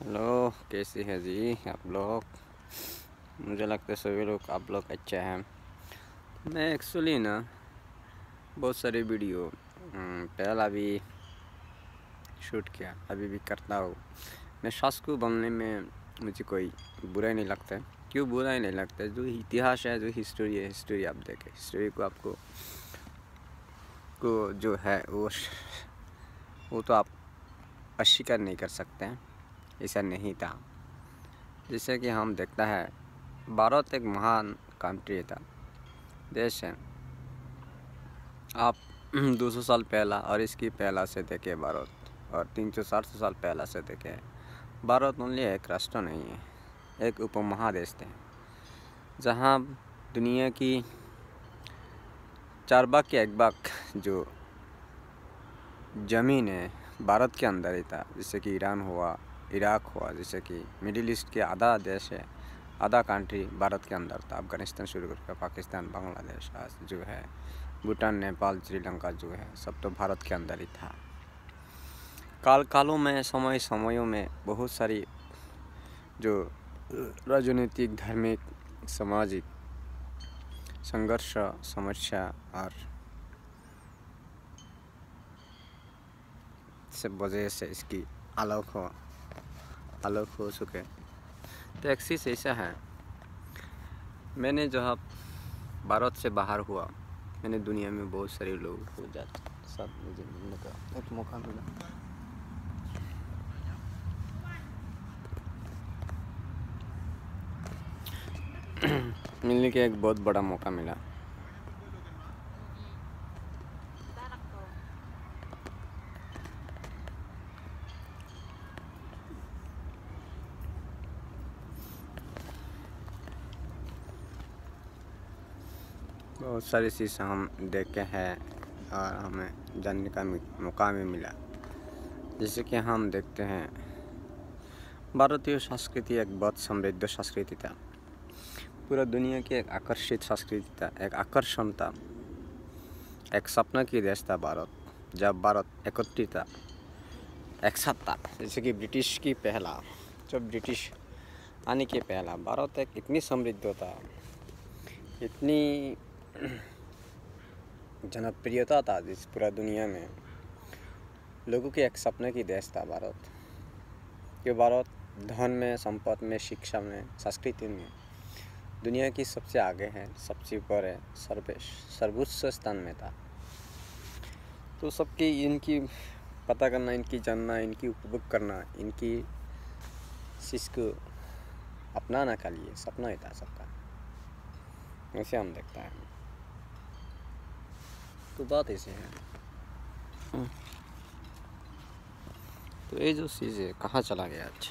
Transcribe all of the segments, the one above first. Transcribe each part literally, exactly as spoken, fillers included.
Hello, कैसे हैं जी आप लोग। मुझे लगता है सभी लोग आप लोग अच्छे हैं। मैं एक्चुअली ना बहुत सारे वीडियो पहला भी शूट किया, अभी भी करता हूँ। मैं शासक बनने में मुझे कोई बुरा ही नहीं लगता है। क्यों बुरा ही नहीं लगता है? जो इतिहास है, जो हिस्ट्री है, हिस्ट्री आप देखें, हिस्ट्री को आपको को जो है वो वो तो आप अस्वीकार नहीं कर सकते हैं। ऐसा नहीं था। जैसे कि हम देखता है, भारत एक महान कंट्री था, देश है। आप दो सौ साल पहला और इसकी पहला से देखे भारत, और तीन सौ चार सौ साल पहला से देखे भारत ओनली एक राष्ट्र नहीं है, एक उपमहादेश थे, जहाँ दुनिया की चार भाग के एक भाग जो ज़मीन है भारत के अंदर ही था। जैसे कि ईरान हुआ, इराक हुआ, जैसे कि मिडिल ईस्ट के आधा देश है, आधा कंट्री भारत के अंदर था। अफगानिस्तान शुरू करके पाकिस्तान, बांग्लादेश जो है, भूटान, नेपाल, श्रीलंका जो है, सब तो भारत के अंदर ही था। काल कालों में, समय समयों में बहुत सारी जो राजनीतिक, धार्मिक, सामाजिक संघर्ष, समस्या और सब वजह से इसकी आलोक हो आलोक हो चुके। तो एक चीज़ ऐसा है, मैंने जब भारत से बाहर हुआ, मैंने दुनिया में बहुत सारे लोगों को जाते साथ मुझे मिलने का एक मौका मिला। मिलने का एक बहुत बड़ा मौका मिला। बहुत सारी चीज़ें हम देखे हैं और हमें जानने का मौका भी मिला। जैसे कि हम देखते हैं, भारतीय संस्कृति एक बहुत समृद्ध संस्कृति था। पूरा दुनिया की एक आकर्षित संस्कृति था, एक आकर्षण था, एक सपना की देश था भारत। जब भारत एकत्रित था, एक साथ था, जैसे कि ब्रिटिश की पहला, जब ब्रिटिश आने के पहला भारत एक इतनी समृद्ध था, इतनी जनप्रियता था जिस पूरा दुनिया में, लोगों के एक सपने की देश था भारत। ये भारत धन में, संपत्ति में, शिक्षा में, संस्कृति में दुनिया की सबसे आगे है, सबसे ऊपर है, सर्वेश सर्वोच्च स्थान में था। तो सबकी इनकी पता करना, इनकी जानना, इनकी उपभोग करना, इनकी चीज़ को अपनाना के लिए सपना ही था सबका। ऐसे हम देखता है। तो बात ऐसे है। तो ये जो चीज़ है कहाँ चला गया आज,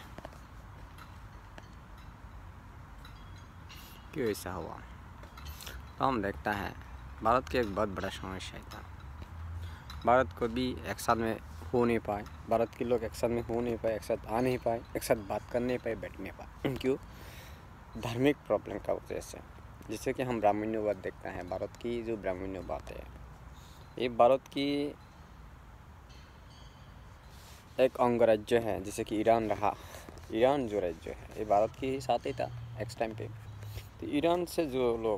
क्यों ऐसा हुआ? तो हम देखता है, भारत की एक बहुत बड़ा समस्या था। भारत को भी एक साथ में हो नहीं पाए, भारत के लोग एक साथ में हो नहीं पाए, एक साथ आ नहीं पाए, एक साथ बात कर नहीं पाए, बैठ नहीं पाए। क्यों? धार्मिक प्रॉब्लम का वजह से। जैसे कि हम ब्राह्मण्यवाद देखते हैं, भारत की जो ब्राह्मण्यवाद है, ये भारत की एक अंग राज्य है। जैसे कि ईरान रहा, ईरान जो राज्य है ये भारत के साथ ही था एक टाइम पे। तो ईरान से जो लोग,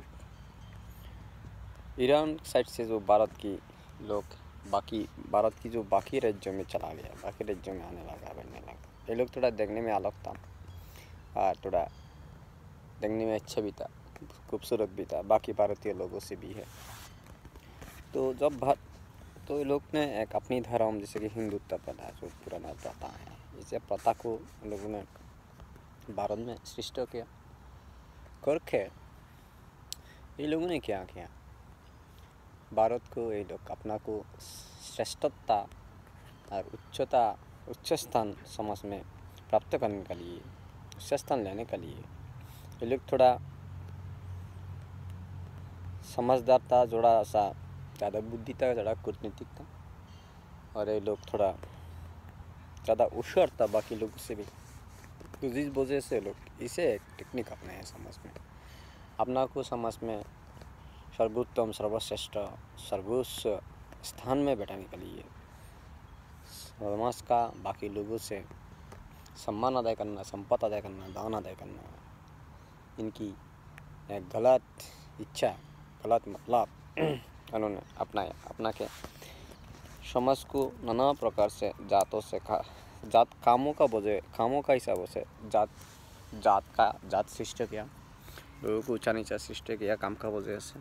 ईरान साइड से जो भारत की लोग बाकी भारत की जो बाकी राज्यों में चला गया, बाकी राज्यों में आने लगा, बनने लगा। ये लोग थोड़ा देखने में अलग था और थोड़ा देखने में अच्छा भी था, खूबसूरत भी था, बाकी भारतीय लोगों से भी है। तो जब भारत तो ये लोग ने एक अपनी धर्म, जैसे कि हिंदुत्व प्रथा, जो पुराना प्रथा है, इसे प्रथा को लोगों ने भारत में सृष्ट किया करके ये लोगों ने क्या किया, भारत को ये लोग अपना को श्रेष्ठता और उच्चता उच्च स्थान समाज में प्राप्त करने के लिए, उच्च स्थान लेने के लिए ये लोग थोड़ा समझदार था, थोड़ा सा ज़्यादा बुद्धि था, ज़्यादा कूटनीतिक था, और ये लोग थोड़ा ज़्यादा होशियार था बाकी लोगों से भी। तो जिस वजह से लोग इसे एक टेक्निक अपनाए समाज में, अपना को समाज में सर्वोत्तम, सर्वश्रेष्ठ, सर्वोच्च स्थान में बैठाने के लिए समाज का बाकी लोगों से सम्मान अदा करना, संपत्ति अदा करना, दान अदा करना, इनकी एक गलत इच्छा, गलत मतलब उन्होंने अपनाया, अपना के समाज को नाना प्रकार से जातों से खा जात कामों का वजह कामों का हिसाबों से जात जात का जात सृष्ट किया, लोगों को ऊंचा नीचा सृष्ट किया काम का वजह से।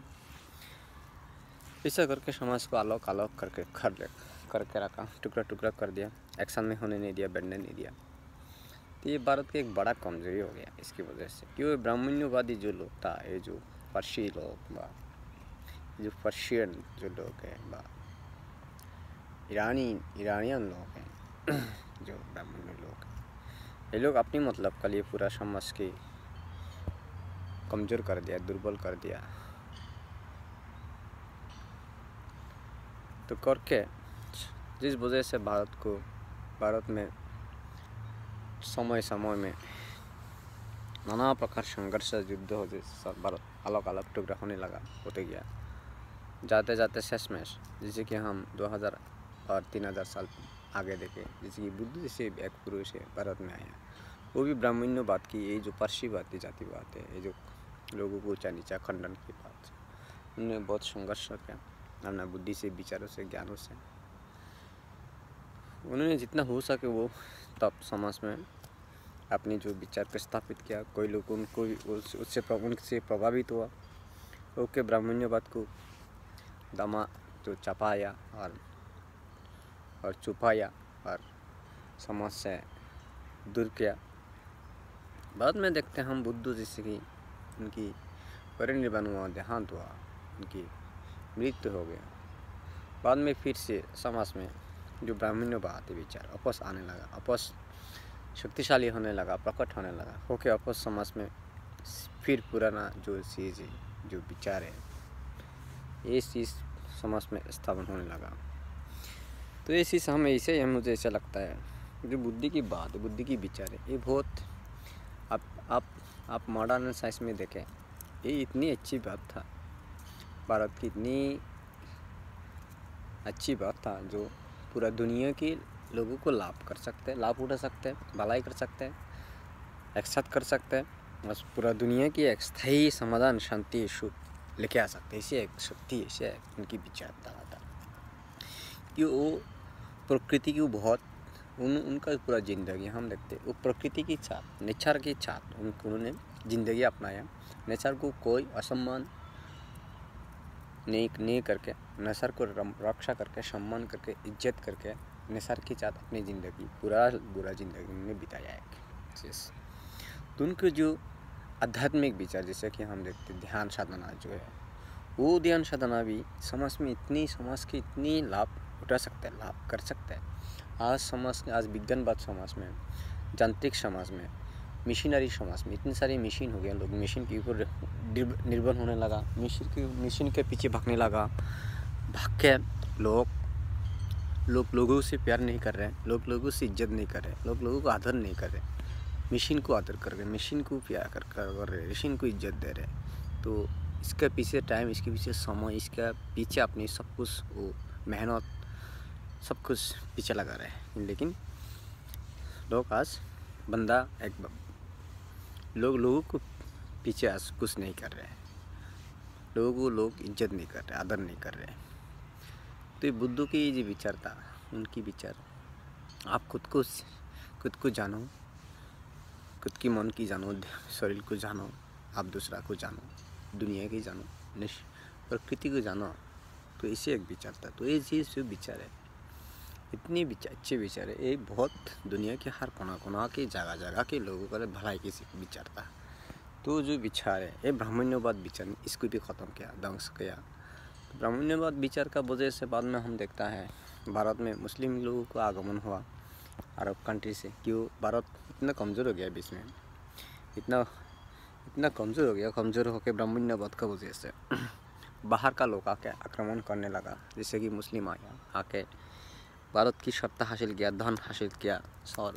ऐसा करके समाज को अलग अलग करके खर करके रखा, टुकड़ा टुकड़ा कर दिया, एक्शन में होने नहीं दिया, बढ़ने नहीं दिया। तो ये भारत का एक बड़ा कमजोरी हो गया इसकी वजह से। क्यों ब्राह्मण्यवादी जो लोग था, ये जो पर्शी लोग बा जो पर्शियन जो लोग हैं बा ईरानी ईरानियन लोग हैं जो ब्राह्मण लोग, ये लोग अपनी मतलब के लिए पूरा समाज की कमज़ोर कर दिया, दुर्बल कर दिया। तो करके जिस वजह से भारत को भारत में समय समय में नाना प्रकार संघर्ष युद्ध होते, सब भारत अलग अलग टुकड़ा होने लगा, होते गया, जाते जाते शेष में जैसे कि हम दो हज़ार और तीन हज़ार साल आगे देखें, जैसे कि बुद्ध जैसे एक पुरुष है भारत में आया, वो भी ब्राह्मण्यवाद की, ये जो पर्शीवाद की जातिवाद है, ये जो लोगों को ऊंचा नीचा खंडन की बात, उन्होंने बहुत संघर्ष किया अपना बुद्धि से, विचारों से, ज्ञानों से। उन्होंने जितना हो सके वो तब समाज में अपनी जो विचार को स्थापित किया। कोई लोग उनको उससे उनसे प्रभावित हुआ, ओके ब्राह्मण्यवाद को दमा जो चपाया और और छुपाया और समाज से दूर किया। बाद में देखते हैं हम बुद्ध जैसे कि उनकी परिनिर्वाण हुआ, देहांत हुआ, उनकी मृत्यु हो गया। बाद में फिर से समाज में जो ब्राह्मण्यवाद विचार वापस आने लगा, वापस शक्तिशाली होने लगा, प्रकट होने लगा, होके वापस समाज में फिर पुराना जो चीज़ है, जो विचार है, ये चीज़ समाज में स्थापन होने लगा। तो ये चीज़ हमें इसे हम मुझे ऐसा लगता है, जो बुद्धि की बात है, बुद्धि की विचार है, ये बहुत आप आप आप मॉडर्न साइंस में देखें, ये इतनी अच्छी बात था, भारत की इतनी अच्छी बात था जो पूरा दुनिया के लोगों को लाभ कर सकते हैं, लाभ उठा सकते हैं, भलाई कर सकते हैं, एक साथ कर सकते हैं, बस पूरा दुनिया की एक स्थायी समाधान, शांति, सुख लेके आ सकते हैं। इसे एक शक्ति, इसे उनकी विचारधारा था कि वो प्रकृति की बहुत उन उनका पूरा ज़िंदगी हम देखते, वो प्रकृति की छाप, नेचर की छाप उन्होंने ज़िंदगी अपनाया। नेचर को कोई असम्मान नहीं नहीं करके, नेचर को रक्षा करके, सम्मान करके, इज्जत करके, नेचर की साथ अपनी ज़िंदगी पूरा बुरा ज़िंदगी में बिताया एक चीज़। तो उनके जो आध्यात्मिक विचार, जैसे कि हम देखते ध्यान साधना जो है, वो ध्यान साधना भी समाज में इतनी समाज की इतनी लाभ उठा सकते हैं, लाभ कर सकते हैं। आज समाज आज विज्ञानवाद समाज में, यांत्रिक समाज में, मशीनरी समाज में इतनी सारी मशीन हो गए, लोग मशीन के ऊपर निर्भर होने लगा, मशीन के मशीन के पीछे भागने लगा, भाग के लोग लोग लोगों से प्यार नहीं कर रहे, लोग लोगों से इज्जत नहीं कर रहे, लोग लोगों को आदर नहीं कर रहे, मशीन को आदर कर रहे, मशीन को प्यार कर कर रहे, मशीन को इज्जत दे रहे। तो इसके पीछे टाइम, इसके पीछे समय, इसके पीछे अपनी सब कुछ वो मेहनत सब कुछ पीछे लगा रहे हैं। लेकिन लोग आज बंदा एक लोग लोगों को पीछे आज कुछ नहीं कर रहे हैं, लोगों को लोग इज्जत नहीं कर रहे, आदर नहीं कर रहे। तो ये बुद्ध की जो विचार था, उनकी विचार, आप खुद को खुद को जानो, खुद की मन की जानो, शरीर को जानो, आप दूसरा को जानो, दुनिया की जानो, प्रकृति को जानो। तो इसे एक विचार था। तो ये चीज़ जो विचार है, इतनी विचार अच्छे विचार है, ये बहुत दुनिया के हर कोना कोना के जगह जगह के लोगों का भलाई की विचार था। तो जो विचार है, ये ब्राह्मण्यवाद विचार, इसको भी ख़त्म किया, ध्वंस किया। तो ब्राह्मण्यवाद विचार का वजह से बाद में हम देखता है भारत में मुस्लिम लोगों का आगमन हुआ अरब कंट्री से। क्यों भारत इतना कमज़ोर हो गया बीच में, इतना इतना कमज़ोर हो गया, कमज़ोर होकर ब्राह्मण्यवाद का वजह से बाहर का लोग आके आक्रमण करने लगा। जैसे कि मुस्लिम आया, आके भारत की सत्ता हासिल किया, धन हासिल किया, और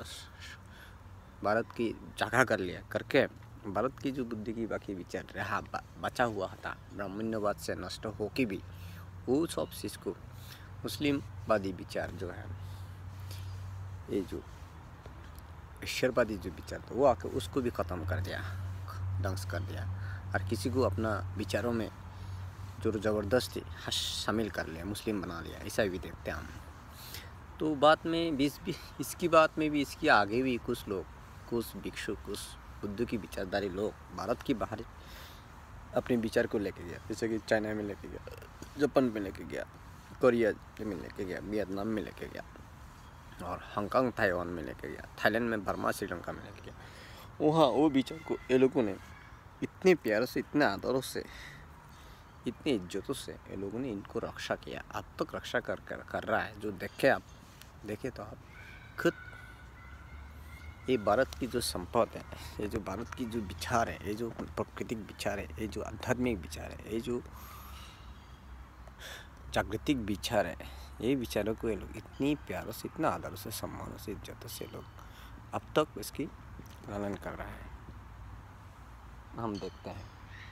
भारत की जगह कर लिया, करके भारत की जो बुद्धि की बाकी विचार रहा बचा हुआ था ब्राह्मण्यवाद से नष्ट हो के भी, वो सब चीज़ को मुस्लिमवादी विचार जो है, ये जो ईश्वरवादी जो विचार था वो आके उसको भी ख़त्म कर दिया, ध्वंस कर दिया, और किसी को अपना विचारों में जो ज़बरदस्ती शामिल कर लिया, मुस्लिम बना लिया। ऐसा भी देखते हैं हम। तो बात में बीस भी इसकी बात में भी इसकी आगे भी कुछ लोग, कुछ भिक्षु, कुछ बुद्ध की विचारधारी लोग भारत की बाहर अपने विचार को लेके गया, जैसे कि चाइना में लेके गया, जापान में लेके गया, कोरिया में लेके गया, वियतनाम में लेके गया, और हांगकांग ताइवान में लेके गया, थाईलैंड में, बर्मा, श्रीलंका में लेके गया। वहाँ वो विचार को ये लोगों ने इतने प्यार से, इतने आदरों से, इतनी इज्जतों से ये लोगों ने इनको रक्षा किया, अब तक रक्षा कर कर कर रहा है। जो देखे आप देखे तो आप खुद, ये भारत की जो संपदा है, ये जो भारत की जो विचार है, ये जो प्राकृतिक विचार है, ये जो आध्यात्मिक विचार है, ये जो जागृतिक विचार है, ये विचारों को ये लोग इतनी प्यारों से, इतना आदर से, सम्मानों से, इज्जतों से लोग अब तक इसकी पालन कर रहा है, हम देखते हैं।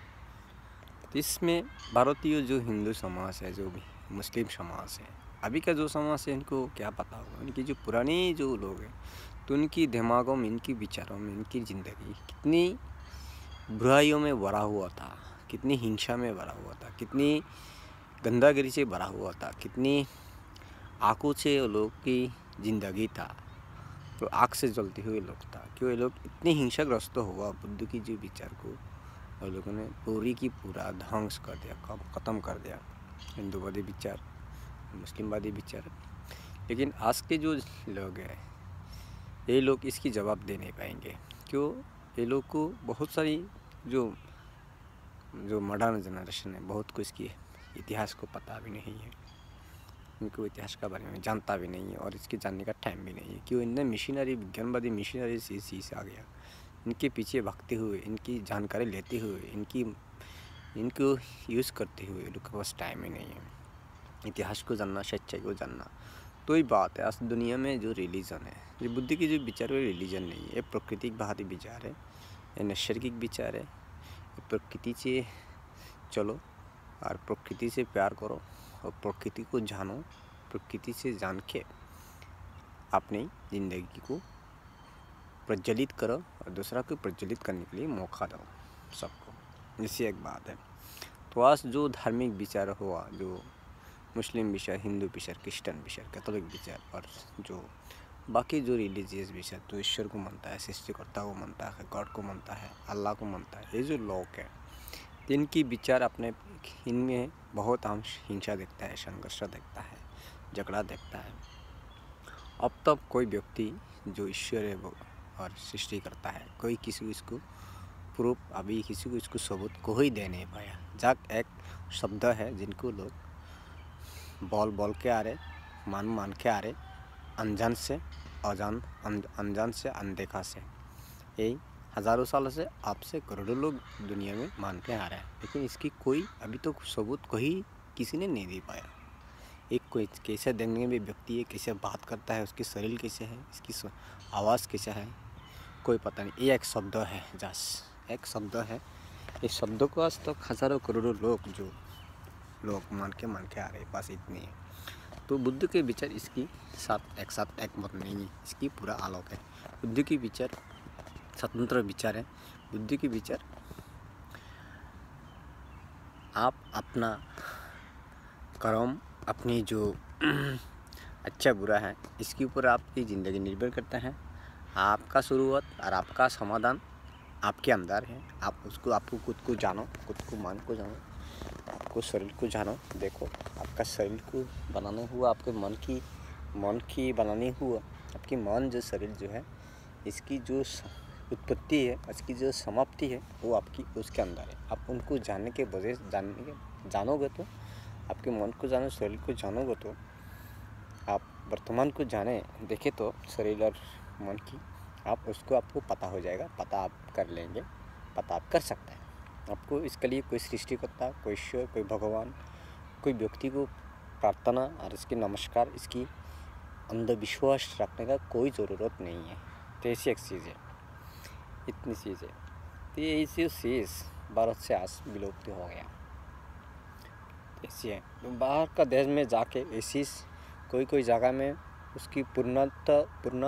तो इसमें भारतीय जो हिंदू समाज है, जो भी मुस्लिम समाज है, अभी का जो समाज है, इनको क्या पता होगा। इनकी जो पुरानी जो लोग हैं, तो उनकी दिमागों में, इनकी विचारों में, इनकी ज़िंदगी कितनी बुराइयों में भरा हुआ था, कितनी हिंसा में भरा हुआ था, कितनी गंदागिरी से भरा हुआ था, कितनी आंखों से लोग की ज़िंदगी था, तो आग से जलते हुए लोग था। क्यों ये लोग इतनी हिंसाग्रस्त हुआ, बुद्ध की जो विचार को और लोगों ने पूरी की पूरा ध्वंस कर दिया, कम ख़त्म कर दिया, हिंदूवादी विचार, मुस्लिमवादी विचार। लेकिन आज के जो लोग हैं, ये लोग इसकी जवाब दे नहीं पाएंगे। क्यों? ये लोग को बहुत सारी जो जो मॉडर्न जनरेशन है, बहुत कुछ की इतिहास को पता भी नहीं है, इनको इतिहास के बारे में जानता भी नहीं है, और इसके जानने का टाइम भी नहीं है। क्यों? इनने मिशनरी, विज्ञानवादी मिशनरी से चीज़ आ गया, इनके पीछे भागते हुए, इनकी जानकारी लेते हुए, इनकी इनको यूज़ करते हुए लोग के पास टाइम ही नहीं है इतिहास को जानना, सच्चाई को जानना। तो ही बात है, आज दुनिया में जो रिलीजन है, जो बुद्ध की जो विचार है, रिलीजन नहीं है, प्राकृतिक बाहरी विचार है, ये नैसर्गिक विचार है। प्रकृति से चलो और प्रकृति से प्यार करो और प्रकृति को जानो, प्रकृति से जान के अपनी ज़िंदगी को प्रज्वलित करो और दूसरा को प्रज्वलित करने के लिए मौका दो सबको। ऐसी एक बात है। तो आज जो धार्मिक विचार हुआ, जो मुस्लिम विचार, हिंदू विचार, क्रिश्चियन विचार, कैथोलिक विचार, और जो बाकी जो रिलीजियस विचार, तो ईश्वर को मानता है, सृष्टिकर्ता को मानता है, गॉड को मानता है, अल्लाह को मानता है, ये जो लोग हैं, इनकी विचार अपने इनमें बहुत अंश हिंसा देखता है, संघर्ष देखता है, झगड़ा देखता है। अब तक कोई व्यक्ति जो ईश्वर है वो और सृष्टि करता है, कोई किसी को इसको प्रूफ, अभी किसी को इसको सबूत कोई दे नहीं पाया। जब एक शब्द है जिनको लोग बोल बोल के आ रहे, मान मान के आ रहे, अनजान से अजान, अनजान से अनदेखा से, यही हज़ारों सालों से आपसे करोड़ों लोग दुनिया में मानते आ रहे हैं, लेकिन इसकी कोई अभी तो सबूत कोई किसी ने नहीं दे पाया। एक कोई कैसे देखने में व्यक्ति है, कैसे बात करता है, उसकी शरीर कैसे है, इसकी आवाज़ कैसे है, कोई पता नहीं। ये एक शब्द है, जस एक शब्द है। इस शब्द को आज तक तो हज़ारों करोड़ों लोग जो लोग मान के मान के आ रहे, बस इतनी है। तो बुद्ध के विचार इसकी साथ एक साथ एक मत नहीं है, इसकी पूरा आलोक है। बुद्ध की विचार स्वतंत्र विचार है। बुद्ध की विचार आप अपना कर्म, अपनी जो अच्छा बुरा है, इसके ऊपर आपकी ज़िंदगी निर्भर करता है। आपका शुरुआत और आपका समाधान आपके अंदर है। आप उसको, आपको खुद को जानो, खुद को मन को जानो, आपको शरीर को जानो। देखो, आपका शरीर को बनाना हुआ, आपके मन की मन की बनानी हुआ, आपकी मन जो शरीर जो है, इसकी जो उत्पत्ति है, इसकी जो समाप्ति है, वो आपकी उसके अंदर है। आप उनको जानने के वजह जानने के जानोगे तो, आपके मन को जानो, शरीर को जानोगे तो, आप वर्तमान को जाने देखे तो शरीर और मन की, आप उसको आपको पता हो जाएगा। पता आप कर लेंगे, पता आप कर सकते हैं। आपको इसके लिए कोई सृष्टिकर्ता, कोई ईश्वर, कोई भगवान, कोई व्यक्ति को प्रार्थना और इसकी नमस्कार, इसकी अंधविश्वास रखने का कोई ज़रूरत नहीं है। तो ऐसी एक चीज़ है, इतनी चीज़ है। तो ये ऐसी चीज़ भारत से आज विलुप्त हो गया, ऐसी है। तो बाहर का देश में जाके ऐसी कोई कोई जगह में उसकी पूर्णतः पूर्ण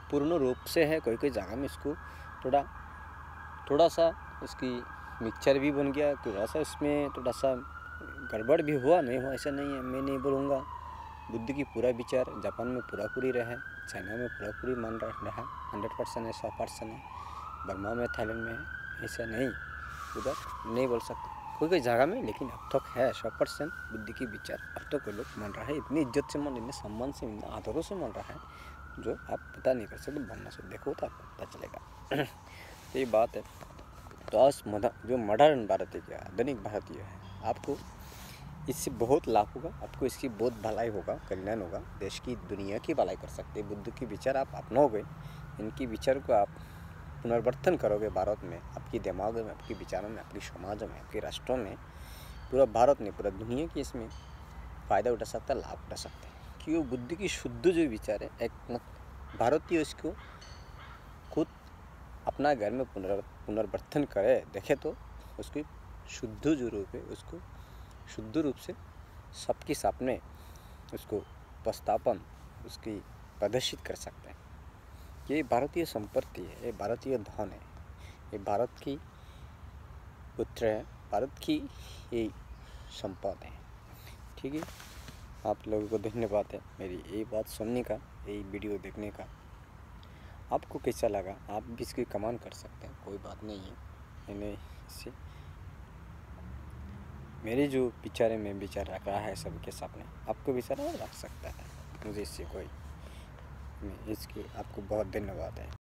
पूर्ण रूप से है, कोई कोई जगह में इसको थोड़ा थोड़ा सा इसकी मिक्सचर भी बन गया, थोड़ा सा इसमें थोड़ा सा गड़बड़ भी हुआ, नहीं हुआ ऐसा नहीं है। मैं नहीं बोलूँगा। बुद्ध की पूरा विचार जापान में पूरा पूरी रहे, चाइना में पूरा पूरी मान रहा है, हंड्रेड परसेंट है, सौ परसेंट है। बर्मा में, थाईलैंड में ऐसा नहीं, उधर नहीं बोल सकते, कोई कोई जगह में, लेकिन अब तक है सौ परसेंट बुद्ध की विचार अब तो कोई लोग मान रहा है। इतनी इज्जत से मान, इतने सम्मान से, इतने आदरों से मान रहा है जो आप पता नहीं कर सकते। बनना से देखो तो आपको पता चलेगा। तो ये बात है। तो आज मॉडर्न जो मॉडर्न भारतीय क्या आधुनिक भारतीय है, आपको इससे बहुत लाभ होगा, आपको इसकी बहुत भलाई होगा, कल्याण होगा, देश की दुनिया की भलाई कर सकते हैं। बुद्ध के विचार आप अपनाओगे, इनकी विचार को आप पुनर्वर्तन करोगे भारत में, आपकी दिमाग में, आपके विचारों में, आपकी समाज में, आपके राष्ट्रों में, पूरा भारत में, पूरा दुनिया की इसमें फ़ायदा उठा सकता है, लाभ उठा सकते हैं। कि वो बुद्ध की शुद्ध जो विचार है, एक भारतीय इसको खुद अपना घर में पुनर् पुनर्वर्तन करे, देखे तो उसकी शुद्ध जो रूप है उसको शुद्ध रूप से सबके सामने उसको उपस्थापन उसकी प्रदर्शित कर सकते हैं। ये भारतीय संपत्ति है, ये भारतीय धन है, ये भारत की पुत्र है, भारत की ये संपद है। ठीक है, आप लोगों को धन्यवाद है मेरी ये बात सुनने का, ये वीडियो देखने का। आपको कैसा लगा, आप भी इसकी कमेंट कर सकते हैं, कोई बात नहीं है। मैंने इससे मेरे जो विचार है, मैं विचार रख रहा है सबके सामने, आपको विचार रख सकता है, मुझे इससे कोई, मैं इसकी आपको बहुत धन्यवाद है।